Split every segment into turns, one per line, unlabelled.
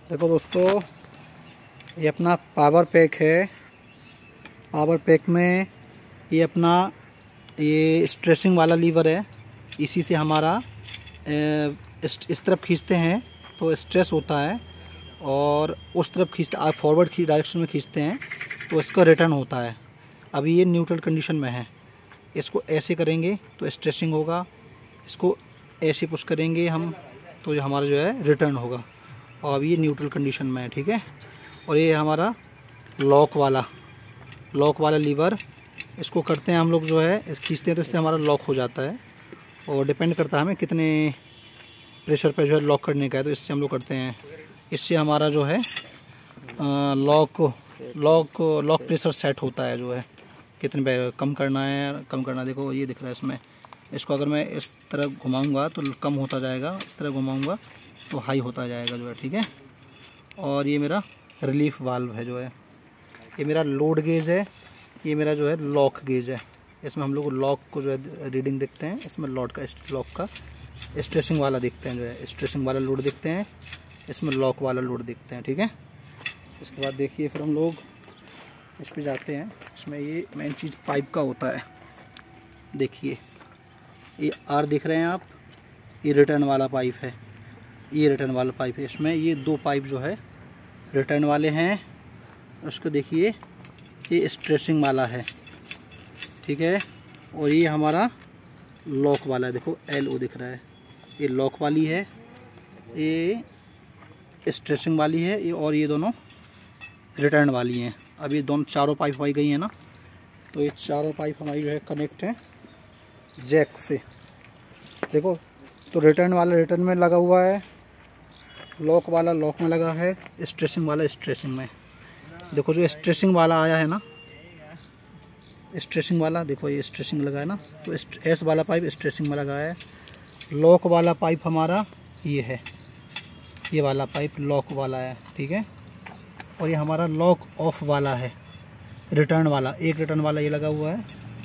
देखो दोस्तों, ये अपना पावर पैक है। पावर पैक में ये अपना ये स्ट्रेसिंग वाला लीवर है। इसी से हमारा इस तरफ खींचते हैं तो स्ट्रेस होता है, और उस तरफ खींचते आप फॉरवर्ड की डायरेक्शन में खींचते हैं तो इसका रिटर्न होता है। अभी ये न्यूट्रल कंडीशन में है। इसको ऐसे करेंगे तो स्ट्रेसिंग होगा, इसको ऐसे पुश करेंगे हम तो ये हमारा जो है रिटर्न होगा। और अभी ये न्यूट्रल कंडीशन में है, ठीक है। और ये हमारा लॉक वाला लीवर, इसको करते हैं हम लोग जो है खींचते हैं तो इससे हमारा लॉक हो जाता है। और डिपेंड करता है हमें कितने प्रेशर पे जो है लॉक करने का है, तो इससे हम लोग करते हैं। इससे हमारा जो है लॉक प्रेशर सेट होता है, जो है कितने पे कम करना देखो ये दिख रहा है इसमें। इसको अगर मैं इस तरह घुमाऊंगा तो कम होता जाएगा, इस तरह घुमाऊंगा तो हाई होता जाएगा जो है, ठीक है। और ये मेरा रिलीफ वाल्व है जो है, ये मेरा लोड गेज है, ये मेरा जो है लॉक गेज है। इसमें हम लोग लॉक को जो है रीडिंग देखते हैं, इसमें लॉक का स्ट्रेसिंग वाला देखते हैं, जो है स्ट्रेसिंग वाला लोड देखते हैं, इसमें लॉक वाला लोड देखते हैं, ठीक है। इसके बाद देखिए फिर हम लोग इस पे जाते हैं। इसमें ये मेन चीज़ पाइप का होता है। देखिए ये आर देख रहे हैं आप, ये रिटर्न वाला पाइप है, ये रिटर्न वाला पाइप है। इसमें ये दो पाइप जो है रिटर्न वाले हैं। उसको देखिए ये स्ट्रेसिंग वाला है, ठीक है। और ये हमारा लॉक वाला है, देखो LO दिख रहा है, ये लॉक वाली है, ये स्ट्रेसिंग वाली है, ये और ये दोनों रिटर्न वाली हैं। अब ये दोनों चारों पाइप आई गई हैं ना, तो ये चारों पाइप हमारी जो है कनेक्ट हैं जैक से। देखो तो रिटर्न वाला रिटर्न में लगा हुआ है, लॉक वाला लॉक में लगा है, स्ट्रेसिंग वाला स्ट्रेसिंग में। देखो जो स्ट्रेसिंग वाला आया है ना, स्ट्रेसिंग वाला देखो ये स्ट्रेसिंग लगा है ना, तो S वाला पाइप स्ट्रेसिंग में लगा है। लॉक वाला पाइप हमारा ये है, ये वाला पाइप लॉक वाला है, ठीक है। और ये हमारा लॉक ऑफ वाला है, रिटर्न वाला, एक रिटर्न वाला ये लगा हुआ है।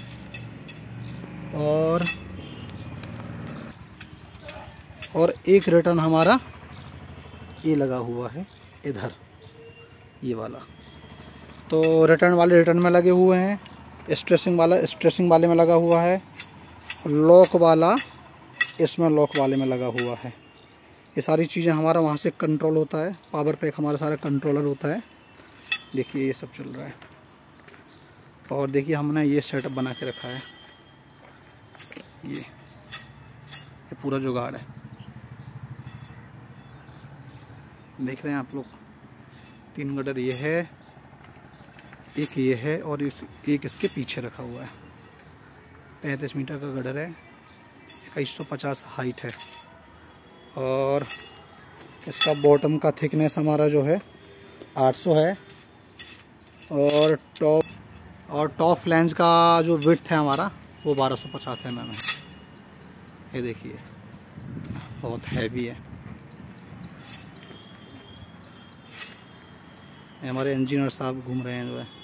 और एक रिटर्न हमारा ये लगा हुआ है इधर, ये वाला। तो रिटर्न वाले रिटर्न में लगे हुए हैं, स्ट्रेसिंग वाला स्ट्रेसिंग वाले में लगा हुआ है, लॉक वाला इसमें लॉक वाले में लगा हुआ है। ये सारी चीज़ें हमारा वहाँ से कंट्रोल होता है। पावर पैक हमारा सारा कंट्रोलर होता है। देखिए ये सब चल रहा है। और देखिए हमने ये सेटअप बना के रखा है, ये पूरा जुगाड़ है। देख रहे हैं आप लोग, 3 गडर ये है, एक ये है, और एक इसके पीछे रखा हुआ है। 35 मीटर का गडर है, 2150 हाइट है। और इसका बॉटम का थिकनेस हमारा जो है 800 है। और टॉप फ्लैंज का जो विड्थ है हमारा वो 1250 mm है। ये देखिए बहुत हैवी है। हमारे इंजीनियर साहब घूम रहे हैं जो है।